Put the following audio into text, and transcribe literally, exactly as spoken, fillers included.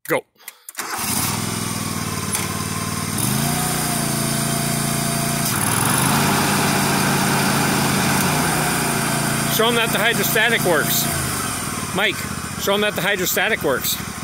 Go. Show them that the hydrostatic works. Mike, show them that the hydrostatic works.